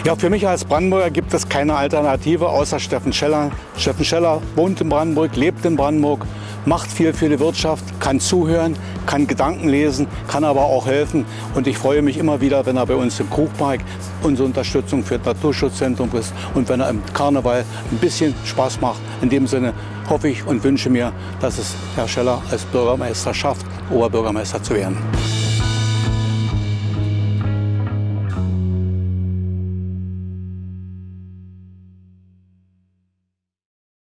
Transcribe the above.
Ja, für mich als Brandenburger gibt es keine Alternative außer Steffen Scheller. Steffen Scheller wohnt in Brandenburg, lebt in Brandenburg, macht viel für die Wirtschaft, kann zuhören, kann Gedanken lesen, kann aber auch helfen. Und ich freue mich immer wieder, wenn er bei uns im Krugpark unsere Unterstützung für das Naturschutzzentrum ist und wenn er im Karneval ein bisschen Spaß macht. In dem Sinne hoffe ich und wünsche mir, dass es Herr Scheller als Bürgermeister schafft, Oberbürgermeister zu werden.